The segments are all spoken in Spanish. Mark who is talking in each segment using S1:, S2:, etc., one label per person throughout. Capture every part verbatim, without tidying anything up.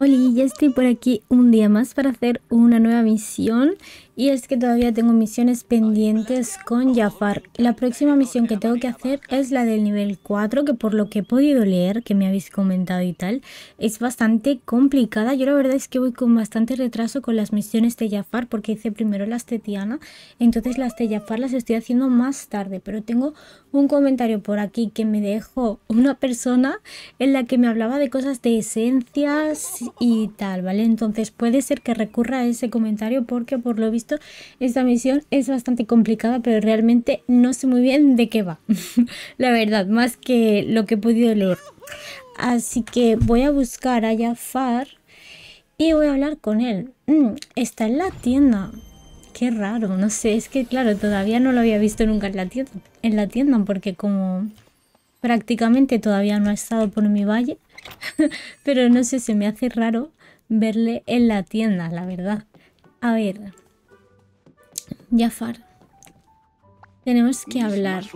S1: Hola, ya estoy por aquí un día más para hacer una nueva misión. Y es que todavía tengo misiones pendientes con Jafar. La próxima misión que tengo que hacer es la del nivel cuatro, que por lo que he podido leer, que me habéis comentado y tal, es bastante complicada. Yo la verdad es que voy con bastante retraso con las misiones de Jafar, porque hice primero las de Tiana, entonces las de Jafar las estoy haciendo más tarde. Pero tengo un comentario por aquí que me dejó una persona en la que me hablaba de cosas de esencias y tal, ¿vale? Entonces puede ser que recurra a ese comentario porque por lo visto esta misión es bastante complicada, pero realmente no sé muy bien de qué va. La verdad, más que lo que he podido leer. Así que voy a buscar a Jafar y voy a hablar con él. Mm, está en la tienda. Qué raro, no sé, es que claro, todavía no lo había visto nunca en la tienda, en la tienda porque como prácticamente todavía no ha estado por mi valle, pero no sé, se me hace raro verle en la tienda, la verdad. A ver, Jafar, tenemos que hablar.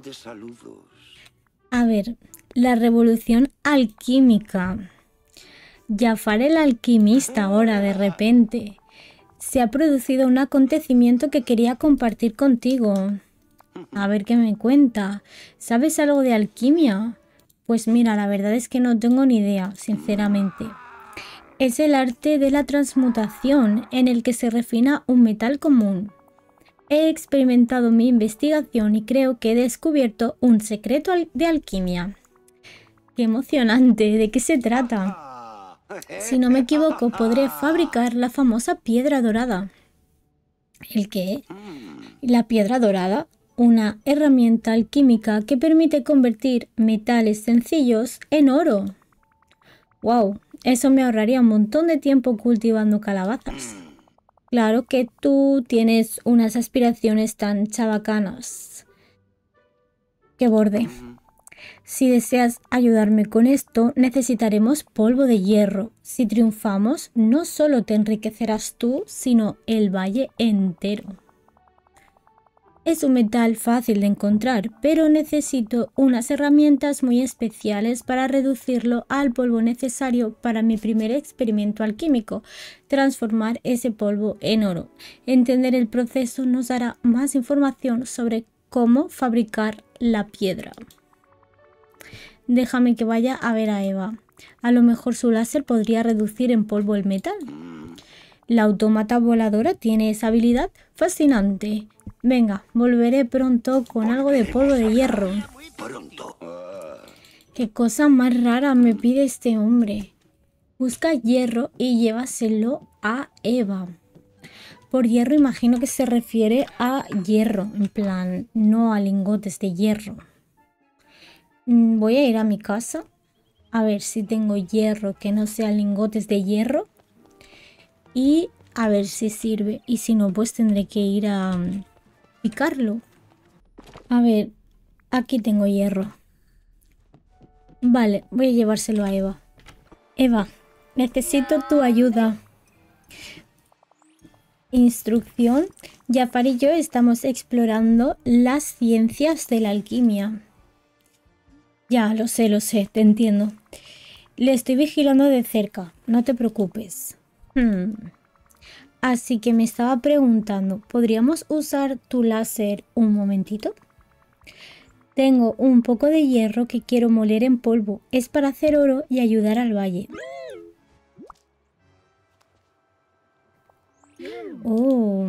S1: A ver, la revolución alquímica. Jafar el alquimista ahora de repente. Se ha producido un acontecimiento que quería compartir contigo. A ver qué me cuenta. ¿Sabes algo de alquimia? Pues mira, la verdad es que no tengo ni idea, sinceramente. Es el arte de la transmutación en el que se refina un metal común. He experimentado mi investigación y creo que he descubierto un secreto de alquimia. ¡Qué emocionante! ¿De qué se trata? Si no me equivoco, podré fabricar la famosa piedra dorada. ¿El qué? La piedra dorada, una herramienta alquímica que permite convertir metales sencillos en oro. ¡Wow! Eso me ahorraría un montón de tiempo cultivando calabazas. Claro que tú tienes unas aspiraciones tan chabacanas. ¡Qué borde! Si deseas ayudarme con esto, necesitaremos polvo de hierro. Si triunfamos, no solo te enriquecerás tú, sino el valle entero. Es un metal fácil de encontrar, pero necesito unas herramientas muy especiales para reducirlo al polvo necesario para mi primer experimento alquímico, transformar ese polvo en oro. Entender el proceso nos dará más información sobre cómo fabricar la piedra. Déjame que vaya a ver a Eva. A lo mejor su láser podría reducir en polvo el metal. La autómata voladora tiene esa habilidad fascinante. Venga, volveré pronto con algo de polvo de hierro. Qué cosa más rara me pide este hombre. Busca hierro y llévaselo a Eva. Por hierro imagino que se refiere a hierro, en plan, no a lingotes de hierro. Voy a ir a mi casa a ver si tengo hierro que no sea lingotes de hierro y a ver si sirve, y si no pues tendré que ir a um, picarlo. A ver, aquí tengo hierro. Vale, voy a llevárselo a Eva. Eva, necesito tu ayuda. Instrucción. Jafar y yo estamos explorando las ciencias de la alquimia. Ya, lo sé, lo sé, te entiendo. Le estoy vigilando de cerca, no te preocupes. Hmm. Así que me estaba preguntando, ¿podríamos usar tu láser un momentito? Tengo un poco de hierro que quiero moler en polvo. Es para hacer oro y ayudar al valle. Oh.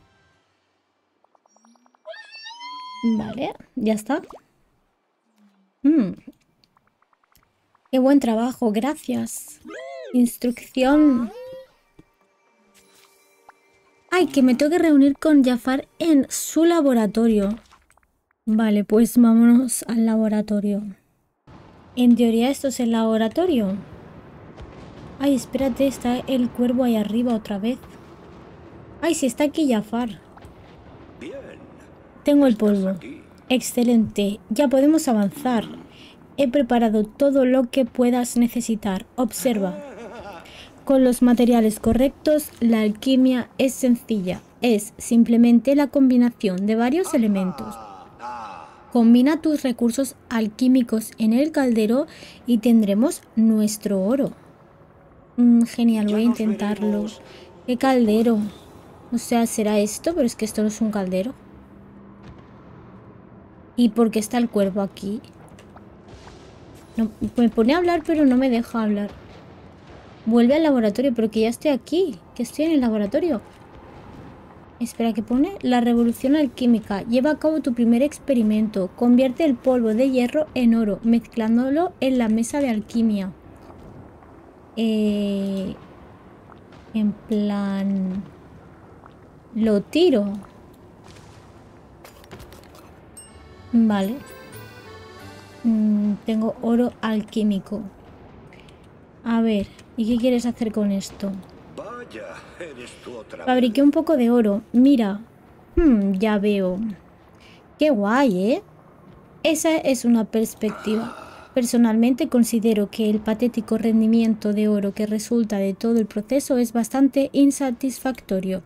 S1: Vale, ya está. Mm. Qué buen trabajo, gracias. Instrucción. Ay, que me tengo que reunir con Jafar en su laboratorio. Vale, pues vámonos al laboratorio. En teoría esto es el laboratorio. Ay, espérate, está el cuervo ahí arriba otra vez. Ay, sí está aquí Jafar. Tengo el polvo. Excelente, ya podemos avanzar. He preparado todo lo que puedas necesitar. Observa. Con los materiales correctos, la alquimia es sencilla. Es simplemente la combinación de varios elementos. Combina tus recursos alquímicos en el caldero y tendremos nuestro oro. Mm, genial, voy a intentarlo. ¡Qué caldero! O sea, ¿será esto? Pero es que esto no es un caldero. ¿Y por qué está el cuervo aquí? No, me pone a hablar, pero no me deja hablar. Vuelve al laboratorio, pero que ya estoy aquí. Que estoy en el laboratorio. Espera, ¿qué pone? La revolución alquímica. Lleva a cabo tu primer experimento. Convierte el polvo de hierro en oro, mezclándolo en la mesa de alquimia. Eh, en plan... Lo tiro. Vale. Mm, tengo oro alquímico. A ver, ¿y qué quieres hacer con esto?
S2: Vaya, eres tú otra vez.
S1: Fabriqué un poco de oro. Mira. Hmm, ya veo. Qué guay, ¿eh? Esa es una perspectiva. Personalmente considero que el patético rendimiento de oro que resulta de todo el proceso es bastante insatisfactorio.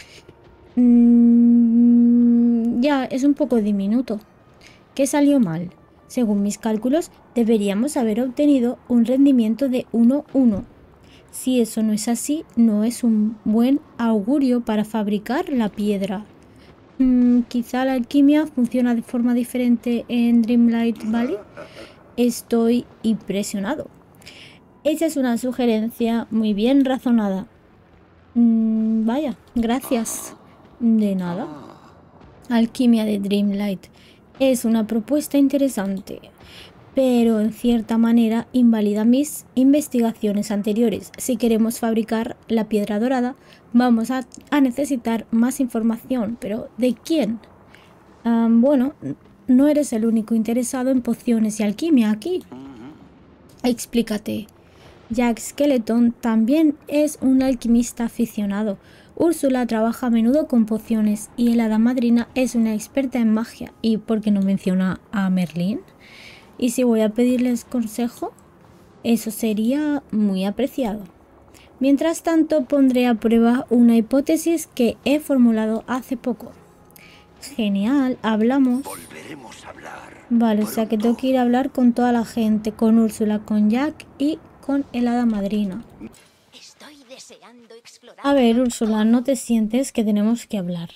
S1: Mm, ya, es un poco diminuto. ¿Qué salió mal? Según mis cálculos, deberíamos haber obtenido un rendimiento de uno uno. Si eso no es así, no es un buen augurio para fabricar la piedra. Mm, quizá la alquimia funciona de forma diferente en Dreamlight Valley. Estoy impresionado. Esa es una sugerencia muy bien razonada. Mm, vaya, gracias. De nada. Alquimia de Dreamlight es una propuesta interesante, pero en cierta manera invalida mis investigaciones anteriores. Si queremos fabricar la piedra dorada, vamos a, a necesitar más información. ¿Pero de quién? Um, bueno, no eres el único interesado en pociones y alquimia aquí. Explícate. Jack Skeleton también es un alquimista aficionado. Úrsula trabaja a menudo con pociones y el hada madrina es una experta en magia. ¿Y por qué no menciona a Merlín? ¿Y si voy a pedirles consejo? Eso sería muy apreciado. Mientras tanto, pondré a prueba una hipótesis que he formulado hace poco. Genial, hablamos.
S2: Volveremos a hablar.
S1: Vale, o sea que tengo que ir a hablar con toda la gente, con Úrsula, con Jack y con el hada madrina.
S3: Estoy deseando explorar.
S1: A ver, Úrsula, ¿no te sientes que tenemos que hablar?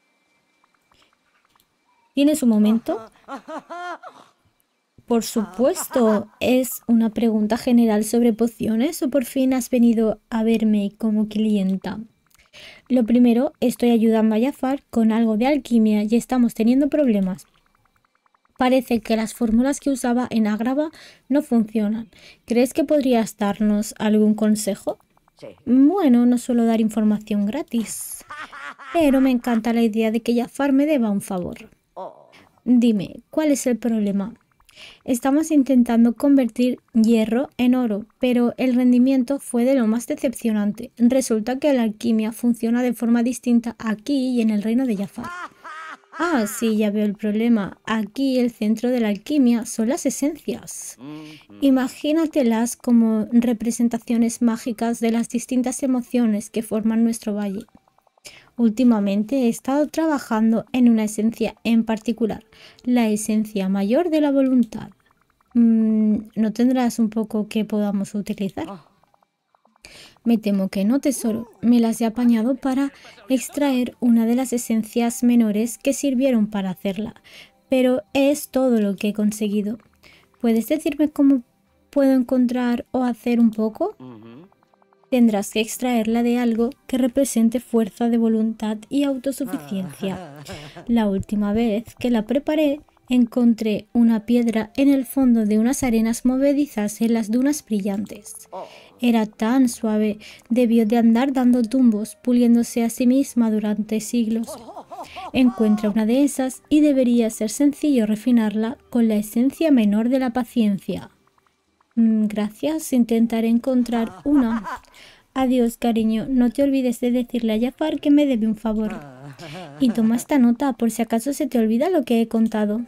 S1: ¿Tienes un momento? Por supuesto, ¿es una pregunta general sobre pociones o por fin has venido a verme como clienta? Lo primero, estoy ayudando a Jafar con algo de alquimia y estamos teniendo problemas. Parece que las fórmulas que usaba en Agrava no funcionan. ¿Crees que podrías darnos algún consejo?
S3: Sí.
S1: Bueno, no suelo dar información gratis, pero me encanta la idea de que Jafar me deba un favor.
S3: Oh.
S1: Dime, ¿cuál es el problema? Estamos intentando convertir hierro en oro, pero el rendimiento fue de lo más decepcionante. Resulta que la alquimia funciona de forma distinta aquí y en el reino de Jafar. Ah, sí, ya veo el problema. Aquí el centro de la alquimia son las esencias. Imagínatelas como representaciones mágicas de las distintas emociones que forman nuestro valle. Últimamente he estado trabajando en una esencia en particular, la esencia mayor de la voluntad. Mm, ¿no tendrás un poco que podamos utilizar? Me temo que no, tesoro. Me las he apañado para extraer una de las esencias menores que sirvieron para hacerla, pero es todo lo que he conseguido. ¿Puedes decirme cómo puedo encontrar o hacer un poco?
S3: Uh-huh.
S1: Tendrás que extraerla de algo que represente fuerza de voluntad y autosuficiencia. La última vez que la preparé, encontré una piedra en el fondo de unas arenas movedizas en las dunas brillantes. Era tan suave, debió de andar dando tumbos, puliéndose a sí misma durante siglos. Encuentra una de esas y debería ser sencillo refinarla con la esencia menor de la paciencia. Gracias, intentaré encontrar una. Adiós, cariño. No te olvides de decirle a Jafar que me debe un favor. Y toma esta nota por si acaso se te olvida lo que he contado.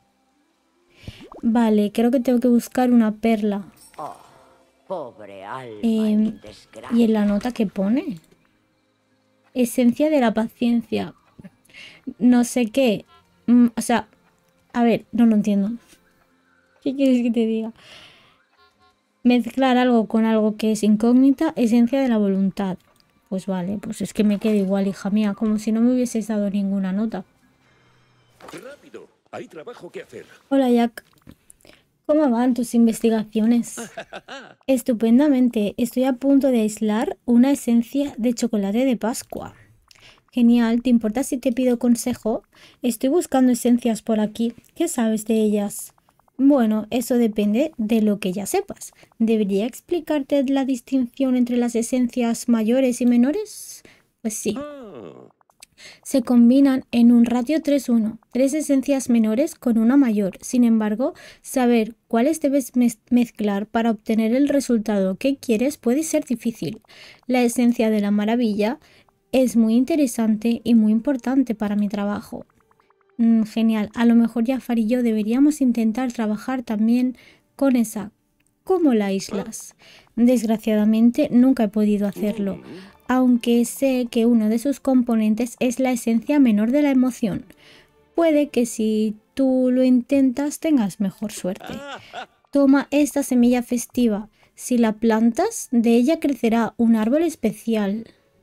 S1: Vale, creo que tengo que buscar una perla.
S3: Oh, pobre alma
S1: Eh,
S3: en desgracia.
S1: ¿Y en la nota que pone? Esencia de la paciencia. No sé qué. Mm, o sea, a ver, no lo entiendo. ¿Qué quieres que te diga? Mezclar algo con algo que es incógnita, esencia de la voluntad. Pues vale, pues es que me queda igual, hija mía, como si no me hubieseis dado ninguna nota.
S4: Rápido, hay trabajo que hacer.
S1: Hola, Jack. ¿Cómo van tus investigaciones? Estupendamente. Estoy a punto de aislar una esencia de chocolate de Pascua. Genial. ¿Te importa si te pido consejo? Estoy buscando esencias por aquí. ¿Qué sabes de ellas? Bueno, eso depende de lo que ya sepas. ¿Debería explicarte la distinción entre las esencias mayores y menores? Pues sí. Se combinan en un ratio tres uno, tres esencias menores con una mayor. Sin embargo, saber cuáles debes mez mezclar para obtener el resultado que quieres puede ser difícil. La esencia de la maravilla es muy interesante y muy importante para mi trabajo. Mm, genial, a lo mejor Jafar y yo deberíamos intentar trabajar también con esa. ¿Cómo la aíslas? Desgraciadamente nunca he podido hacerlo, aunque sé que uno de sus componentes es la esencia menor de la emoción. Puede que si tú lo intentas tengas mejor suerte. Toma esta semilla festiva. Si la plantas, de ella crecerá un árbol especial.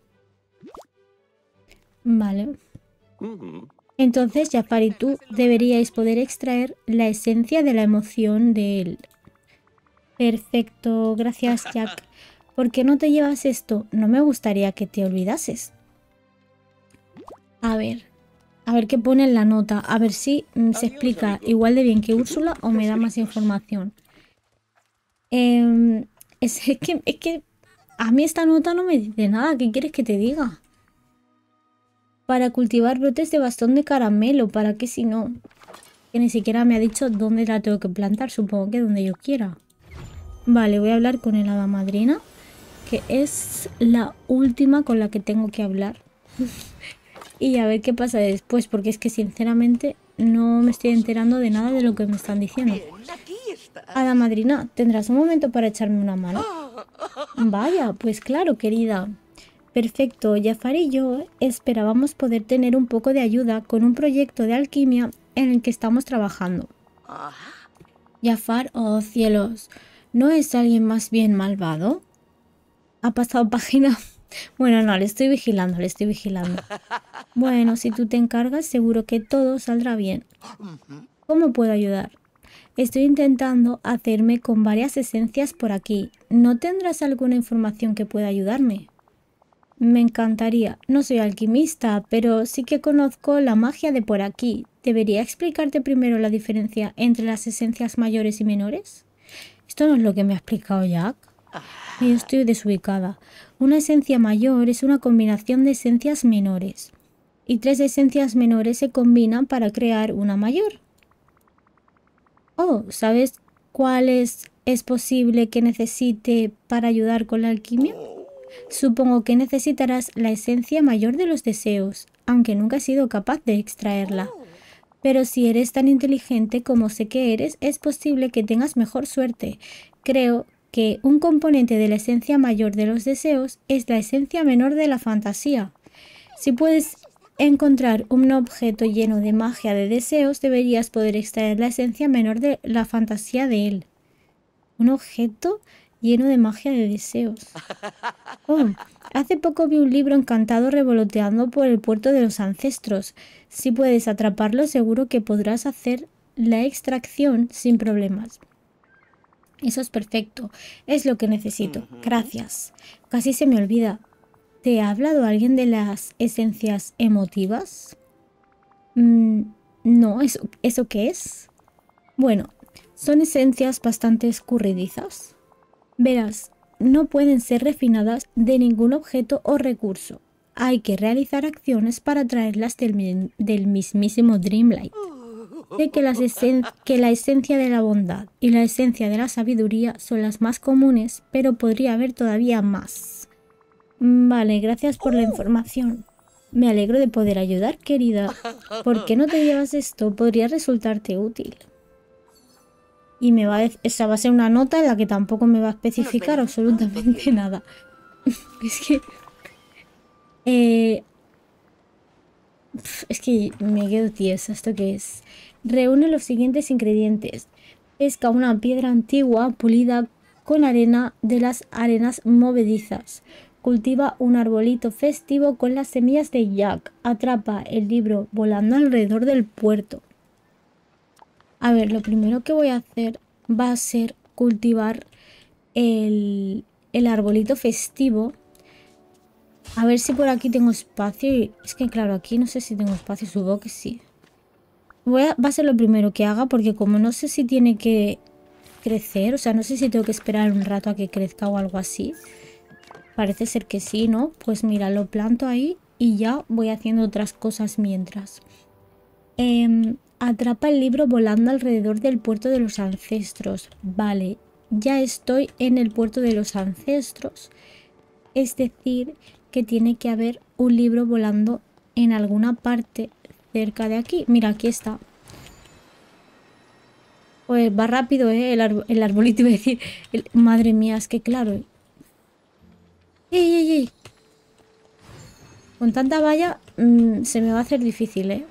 S1: Vale. Entonces Jafar y tú deberíais poder extraer la esencia de la emoción de él. Perfecto, gracias Jack. ¿Por qué no te llevas esto? No me gustaría que te olvidases. A ver, a ver qué pone en la nota. A ver si mm, se explica igual de bien que Úrsula o me da más información. Eh, es, es, que, es que a mí esta nota no me dice nada. ¿Qué quieres que te diga? Para cultivar brotes de bastón de caramelo. ¿Para qué si no? Que ni siquiera me ha dicho dónde la tengo que plantar. Supongo que donde yo quiera. Vale, voy a hablar con el hada madrina, que es la última con la que tengo que hablar. Y a ver qué pasa después, porque es que sinceramente no me estoy enterando de nada de lo que me están diciendo. Hada madrina, ¿tendrás un momento para echarme una mano? Vaya, pues claro, querida. Perfecto, Jafar y yo esperábamos poder tener un poco de ayuda con un proyecto de alquimia en el que estamos trabajando. Jafar, oh cielos, ¿no es alguien más bien malvado? ¿Ha pasado página? Bueno, no, le estoy vigilando, le estoy vigilando. Bueno, si tú te encargas, seguro que todo saldrá bien. ¿Cómo puedo ayudar? Estoy intentando hacerme con varias esencias por aquí. ¿No tendrás alguna información que pueda ayudarme? Me encantaría. No soy alquimista, pero sí que conozco la magia de por aquí. ¿Debería explicarte primero la diferencia entre las esencias mayores y menores? Esto no es lo que me ha explicado Jack. Yo estoy desubicada. Una esencia mayor es una combinación de esencias menores. Y tres esencias menores se combinan para crear una mayor. Oh, ¿sabes cuáles es posible que necesite para ayudar con la alquimia? Supongo que necesitarás la esencia mayor de los deseos, aunque nunca he sido capaz de extraerla. Pero si eres tan inteligente como sé que eres, es posible que tengas mejor suerte. Creo que un componente de la esencia mayor de los deseos es la esencia menor de la fantasía. Si puedes encontrar un objeto lleno de magia de deseos, deberías poder extraer la esencia menor de la fantasía de él. ¿Un objeto lleno de magia de deseos? Oh, hace poco vi un libro encantado revoloteando por el puerto de los ancestros. Si puedes atraparlo, seguro que podrás hacer la extracción sin problemas. Eso es perfecto. Es lo que necesito. Gracias. Casi se me olvida. ¿Te ha hablado alguien de las esencias emotivas? Mm, no, ¿eso, ¿eso qué es? Bueno, son esencias bastante escurridizas. Verás, no pueden ser refinadas de ningún objeto o recurso. Hay que realizar acciones para traerlas del, del mismísimo Dreamlight. Sé que, las que la esencia de la bondad y la esencia de la sabiduría son las más comunes, pero podría haber todavía más. Vale, gracias por la información. Me alegro de poder ayudar, querida. ¿Por qué no te llevas esto? Podría resultarte útil. Y me va a esa va a ser una nota en la que tampoco me va a especificar absolutamente nada. Es que... Eh, es que me quedo tiesa. ¿Esto qué es? Reúne los siguientes ingredientes. Pesca una piedra antigua pulida con arena de las arenas movedizas. Cultiva un arbolito festivo con las semillas de Jack. Atrapa el libro volando alrededor del puerto. A ver, lo primero que voy a hacer va a ser cultivar el, el arbolito festivo. A ver si por aquí tengo espacio. Y es que claro, aquí no sé si tengo espacio, supongo que sí. Voy a, va a ser lo primero que haga porque como no sé si tiene que crecer, o sea, no sé si tengo que esperar un rato a que crezca o algo así. Parece ser que sí, ¿no? Pues mira, lo planto ahí y ya voy haciendo otras cosas mientras. Eh, atrapa el libro volando alrededor del puerto de los ancestros. Vale, ya estoy en el puerto de los ancestros. Es decir, que tiene que haber un libro volando en alguna parte cerca de aquí. Mira, aquí está. Pues va rápido, ¿eh? El, ar el arbolito, iba a decir. El madre mía, es que claro. ¡Ey, ey, ey! Con tanta valla mmm, se me va a hacer difícil, ¿eh?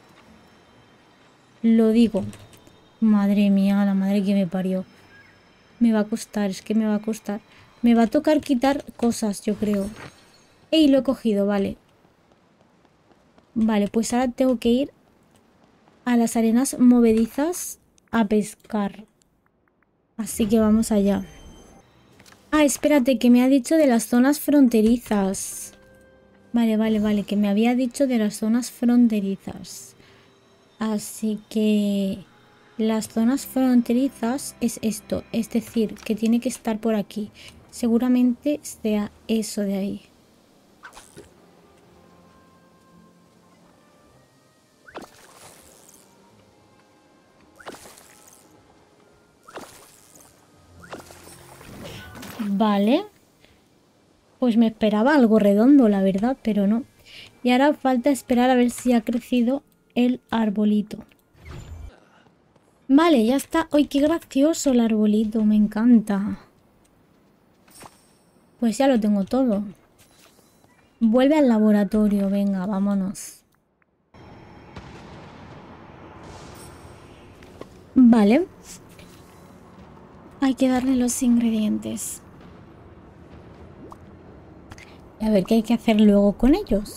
S1: Lo digo. Madre mía, la madre que me parió. Me va a costar, es que me va a costar. Me va a tocar quitar cosas, yo creo. ¡Ey! Lo he cogido, vale. Vale, pues ahora tengo que ir a las arenas movedizas a pescar. Así que vamos allá. Ah, espérate, que me ha dicho de las zonas fronterizas. Vale, vale, vale, que me había dicho de las zonas fronterizas. Así que las zonas fronterizas es esto, es decir, que tiene que estar por aquí. Seguramente sea eso de ahí. Vale. Pues me esperaba algo redondo, la verdad, pero no. Y ahora falta esperar a ver si ha crecido el arbolito. Vale, ya está. ¡Ay, qué gracioso el arbolito! Me encanta. Pues ya lo tengo todo. Vuelve al laboratorio. Venga, vámonos. Vale. Hay que darle los ingredientes. A ver qué hay que hacer luego con ellos.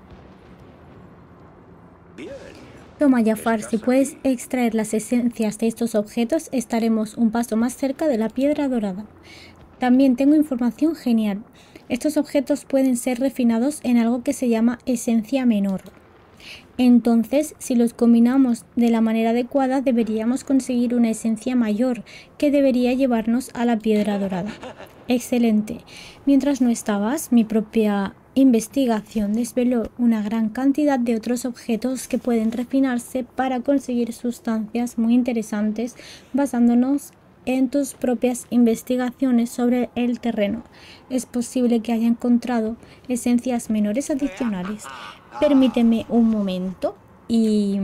S2: Bien.
S1: Toma, Jafar, si puedes extraer las esencias de estos objetos, estaremos un paso más cerca de la piedra dorada. También tengo información genial. Estos objetos pueden ser refinados en algo que se llama esencia menor. Entonces, si los combinamos de la manera adecuada, deberíamos conseguir una esencia mayor, que debería llevarnos a la piedra dorada. Excelente. Mientras no estabas, mi propia investigación desveló una gran cantidad de otros objetos que pueden refinarse para conseguir sustancias muy interesantes, basándonos en tus propias investigaciones sobre el terreno. Es posible que haya encontrado esencias menores adicionales. Permíteme un momento y...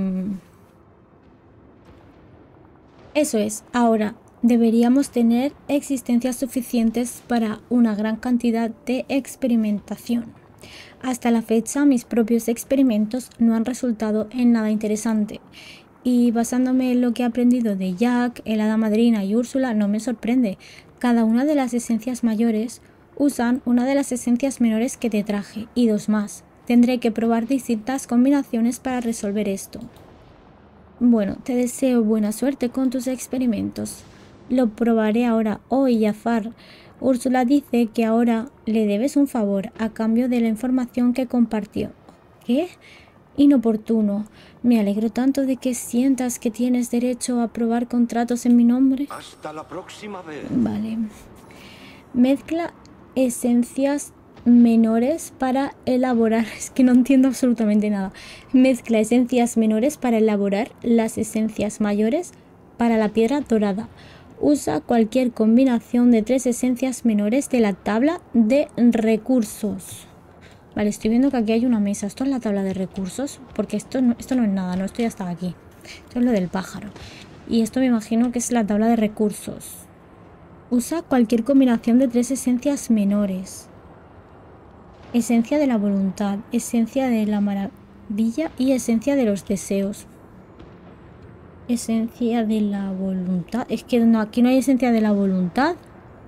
S1: Eso es, ahora deberíamos tener existencias suficientes para una gran cantidad de experimentación. Hasta la fecha, mis propios experimentos no han resultado en nada interesante. Y basándome en lo que he aprendido de Jack, el hada madrina y Úrsula, no me sorprende. Cada una de las esencias mayores usan una de las esencias menores que te traje y dos más. Tendré que probar distintas combinaciones para resolver esto. Bueno, te deseo buena suerte con tus experimentos. Lo probaré ahora hoy, Jafar. Úrsula dice que ahora le debes un favor a cambio de la información que compartió. ¿Qué? Inoportuno. Me alegro tanto de que sientas que tienes derecho a aprobar contratos en mi nombre.
S2: Hasta la próxima vez.
S1: Vale. Mezcla esencias menores para elaborar... Es que no entiendo absolutamente nada. Mezcla esencias menores para elaborar las esencias mayores para la piedra dorada. Usa cualquier combinación de tres esencias menores de la tabla de recursos. Vale, estoy viendo que aquí hay una mesa. ¿Esto es la tabla de recursos? Porque esto no, esto no es nada, no, esto ya estaba aquí. Esto es lo del pájaro. Y esto me imagino que es la tabla de recursos. Usa cualquier combinación de tres esencias menores. Esencia de la voluntad, esencia de la maravilla y esencia de los deseos. Esencia de la voluntad. Es que no, aquí no hay esencia de la voluntad.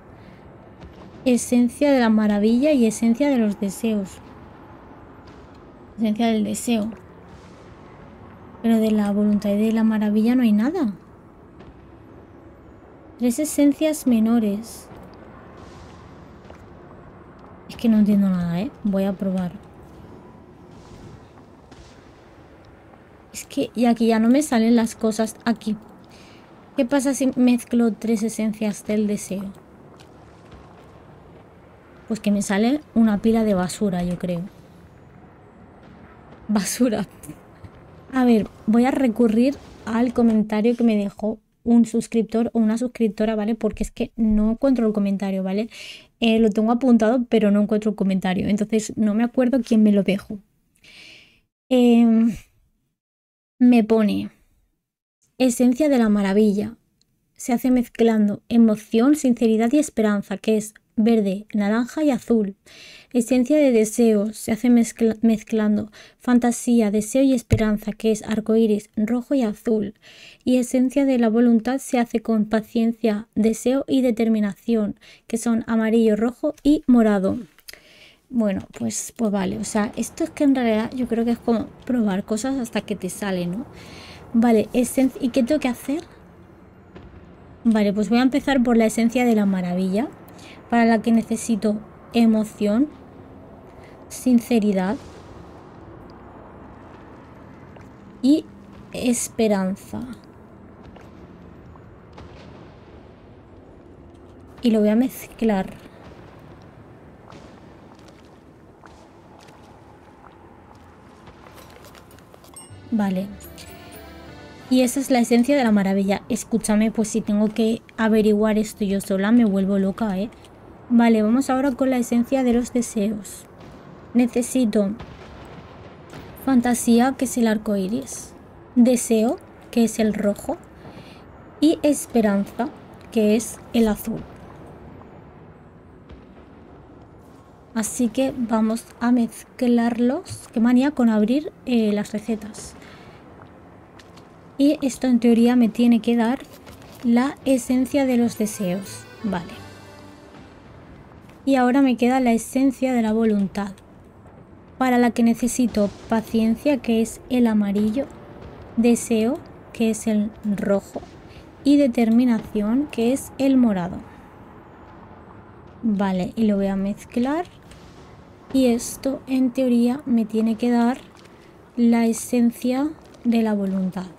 S1: Esencia de la maravilla y esencia de los deseos. Esencia del deseo. Pero de la voluntad y de la maravilla no hay nada. Tres esencias menores. Es que no entiendo nada, ¿eh? Voy a probar. Es que y aquí ya no me salen las cosas aquí. ¿Qué pasa si mezclo tres esencias del deseo? Pues que me sale una pila de basura, yo creo. Basura. A ver, voy a recurrir al comentario que me dejó un suscriptor o una suscriptora, ¿vale? Porque es que no encuentro el comentario, ¿vale? Eh, lo tengo apuntado, pero no encuentro el comentario. Entonces no me acuerdo quién me lo dejó. Eh, me pone esencia de la maravilla. Se hace mezclando emoción, sinceridad y esperanza, que es verde, naranja y azul. Esencia de deseo se hace mezcla mezclando fantasía, deseo y esperanza, que es arcoíris, rojo y azul. Y esencia de la voluntad se hace con paciencia, deseo y determinación, que son amarillo, rojo y morado. Bueno, pues, pues vale, o sea, esto es que en realidad yo creo que es como probar cosas hasta que te sale, ¿no? Vale, esencia. ¿Y qué tengo que hacer? Vale, pues voy a empezar por la esencia de la maravilla, para la que necesito emoción, sinceridad y esperanza. Y lo voy a mezclar. Vale. Y esa es la esencia de la maravilla. Escúchame, pues si tengo que averiguar esto yo sola, me vuelvo loca, ¿eh? Vale, vamos ahora con la esencia de los deseos. Necesito fantasía, que es el arco iris. Deseo, que es el rojo. Y esperanza, que es el azul. Así que vamos a mezclarlos. Qué manía con abrir eh, las recetas. Y esto en teoría me tiene que dar la esencia de los deseos. Vale. Y ahora me queda la esencia de la voluntad, para la que necesito paciencia, que es el amarillo, deseo, que es el rojo, y determinación, que es el morado. Vale, y lo voy a mezclar. Y esto en teoría me tiene que dar la esencia de la voluntad.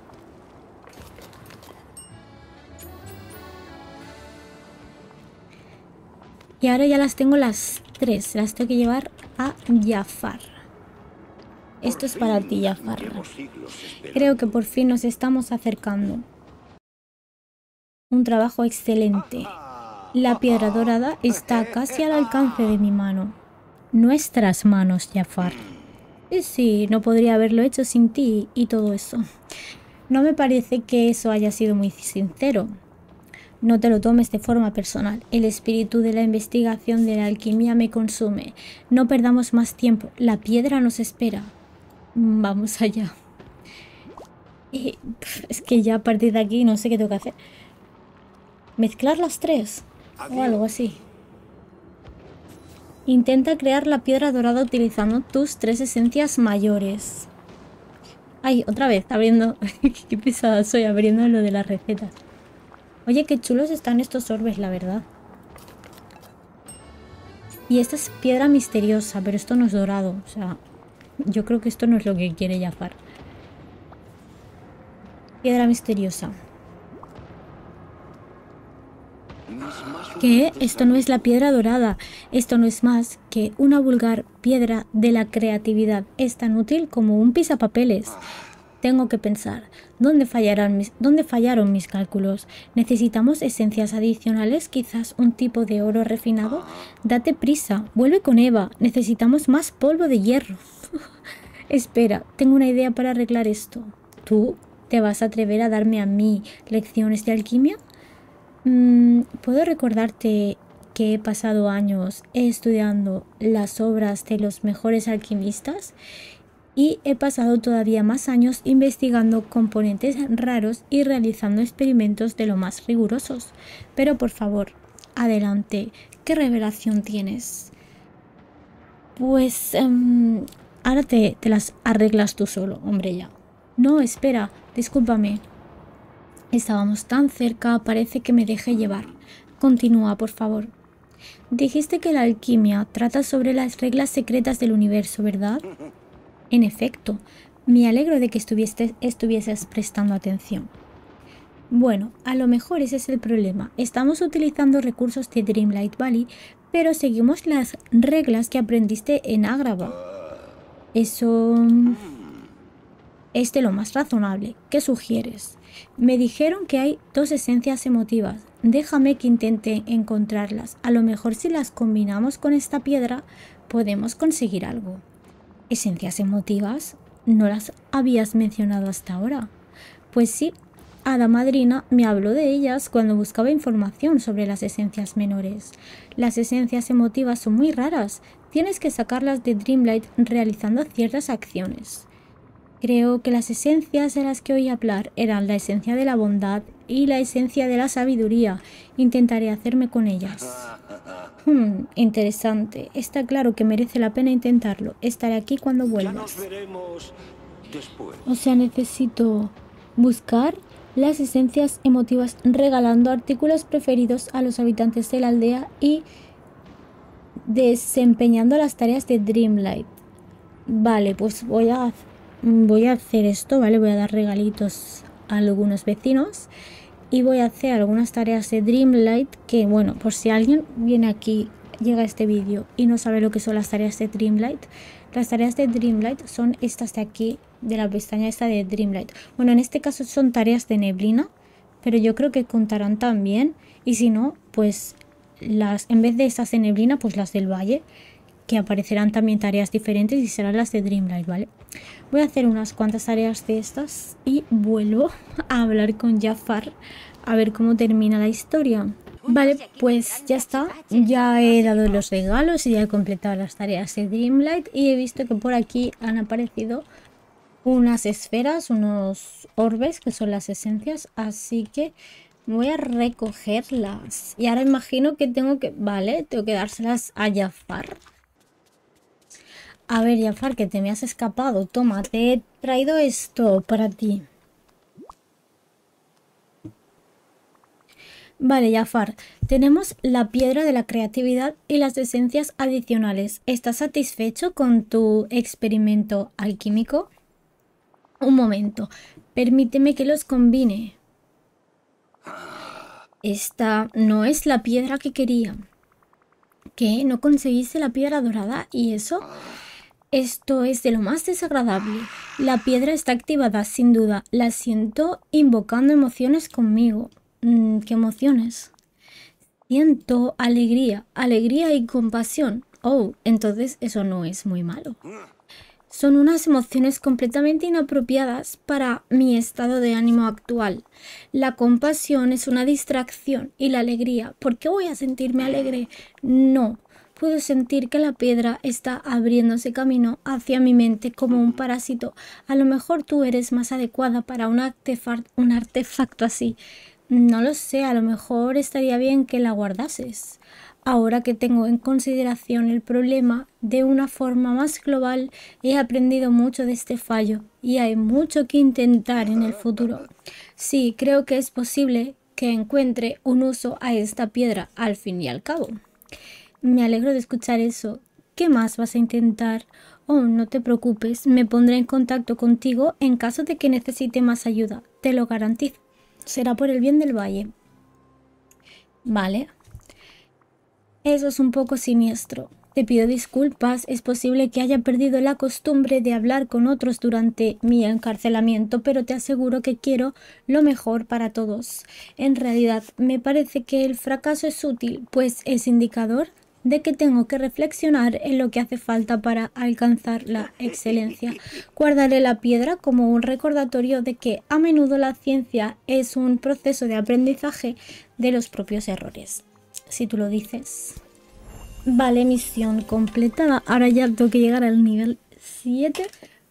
S1: Y ahora ya las tengo las tres. Las tengo que llevar a Jafar. Esto es para ti, Jafar. Creo que por fin nos estamos acercando. Un trabajo excelente. La piedra dorada está casi al alcance de mi mano. Nuestras manos, Jafar. Sí, sí, no podría haberlo hecho sin ti y todo eso. No me parece que eso haya sido muy sincero. No te lo tomes de forma personal. El espíritu de la investigación de la alquimia me consume. No perdamos más tiempo. La piedra nos espera. Vamos allá. Y, pff, es que ya a partir de aquí no sé qué tengo que hacer. Mezclar las tres. O algo así. Intenta crear la piedra dorada utilizando tus tres esencias mayores. Ay, otra vez, abriendo... Qué pesada soy abriendo lo de las recetas. Oye, qué chulos están estos orbes, la verdad. Y esta es piedra misteriosa, pero esto no es dorado. O sea, yo creo que esto no es lo que quiere Jafar. Piedra misteriosa. ¿Qué? Esto no es la piedra dorada. Esto no es más que una vulgar piedra de la creatividad. Es tan útil como un pisapapeles. Tengo que pensar, ¿dónde fallarán mis, ¿dónde fallaron mis cálculos? ¿Necesitamos esencias adicionales? ¿Quizás un tipo de oro refinado? Date prisa, vuelve con Eva. Necesitamos más polvo de hierro. Espera, tengo una idea para arreglar esto. ¿Tú te vas a atrever a darme a mí lecciones de alquimia? Mm, ¿Puedo recordarte que he pasado años estudiando las obras de los mejores alquimistas? Y he pasado todavía más años investigando componentes raros y realizando experimentos de lo más rigurosos. Pero por favor, Adelante, ¿qué revelación tienes? Pues um, ahora te, te las arreglas tú solo, hombre, ya. No, espera, discúlpame. Estábamos tan cerca, parece que me dejé llevar. Continúa, por favor. Dijiste que la alquimia trata sobre las reglas secretas del universo, ¿verdad? En efecto, me alegro de que estuvieses, estuvieses prestando atención. Bueno, a lo mejor ese es el problema. Estamos utilizando recursos de Dreamlight Valley, pero seguimos las reglas que aprendiste en Agrava. Eso es de lo más razonable. ¿Qué sugieres? Me dijeron que hay dos esencias emotivas. Déjame que intente encontrarlas. A lo mejor si las combinamos con esta piedra, podemos conseguir algo. ¿Esencias emotivas? ¿No las habías mencionado hasta ahora? Pues sí. Hada Madrina me habló de ellas cuando buscaba información sobre las esencias menores. Las esencias emotivas son muy raras. Tienes que sacarlas de Dreamlight realizando ciertas acciones. Creo que las esencias de las que oí hablar eran la esencia de la bondad y la esencia de la sabiduría. Intentaré hacerme con ellas. Hmm, interesante. Está claro que merece la pena intentarlo. Estaré aquí cuando vuelvas.
S2: Ya nos veremos después.
S1: O sea, necesito buscar las esencias emotivas regalando artículos preferidos a los habitantes de la aldea y desempeñando las tareas de Dreamlight. Vale, pues voy a, voy a hacer esto, ¿vale? Voy a dar regalitos a algunos vecinos y voy a hacer algunas tareas de Dreamlight que, bueno, por si alguien viene aquí, llega a este vídeo y no sabe lo que son las tareas de Dreamlight, las tareas de Dreamlight son estas de aquí, de la pestaña esta de Dreamlight. Bueno, en este caso son tareas de neblina, pero yo creo que contarán también. Y si no, pues las en vez de estas de neblina, pues las del valle, que aparecerán también tareas diferentes y serán las de Dreamlight, ¿vale? Voy a hacer unas cuantas tareas de estas y vuelvo a hablar con Jafar a ver cómo termina la historia. Vale, pues ya está, ya he dado los regalos y ya he completado las tareas de Dreamlight y he visto que por aquí han aparecido unas esferas, unos orbes que son las esencias, así que voy a recogerlas. Y ahora imagino que tengo que, vale, tengo que dárselas a Jafar. A ver, Jafar, que te me has escapado, toma, te he traído esto para ti. Vale, Jafar, tenemos la piedra de la creatividad y las esencias adicionales. ¿Estás satisfecho con tu experimento alquímico? Un momento, permíteme que los combine. Esta no es la piedra que quería. ¿Qué? ¿No conseguiste la piedra dorada? ¿Y eso? Esto es de lo más desagradable. La piedra está activada, sin duda. La siento invocando emociones conmigo. ¿Qué emociones? Siento alegría, alegría y compasión. Oh, entonces eso no es muy malo. Son unas emociones completamente inapropiadas para mi estado de ánimo actual. La compasión es una distracción y la alegría. ¿Por qué voy a sentirme alegre? No. Puedo sentir que la piedra está abriéndose camino hacia mi mente como un parásito. A lo mejor tú eres más adecuada para un artefacto, un artefacto así. No lo sé, a lo mejor estaría bien que la guardases. Ahora que tengo en consideración el problema de una forma más global, he aprendido mucho de este fallo y hay mucho que intentar en el futuro. Sí, creo que es posible que encuentre un uso a esta piedra al fin y al cabo. Me alegro de escuchar eso. ¿Qué más vas a intentar? Oh, no te preocupes, me pondré en contacto contigo en caso de que necesite más ayuda. Te lo garantizo. Será por el bien del valle. Vale. Eso es un poco siniestro. Te pido disculpas. Es posible que haya perdido la costumbre de hablar con otros durante mi encarcelamiento, pero te aseguro que quiero lo mejor para todos. En realidad, me parece que el fracaso es útil, pues es indicador de que tengo que reflexionar en lo que hace falta para alcanzar la excelencia. Guardaré la piedra como un recordatorio de que a menudo la ciencia es un proceso de aprendizaje de los propios errores. Si tú lo dices. Vale, misión completada. Ahora ya tengo que llegar al nivel siete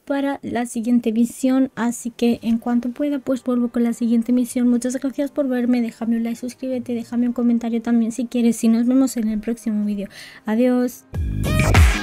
S1: para la siguiente misión, así que en cuanto pueda pues vuelvo con la siguiente misión. Muchas gracias por verme, déjame un like, suscríbete, déjame un comentario también si quieres y nos vemos en el próximo vídeo. Adiós.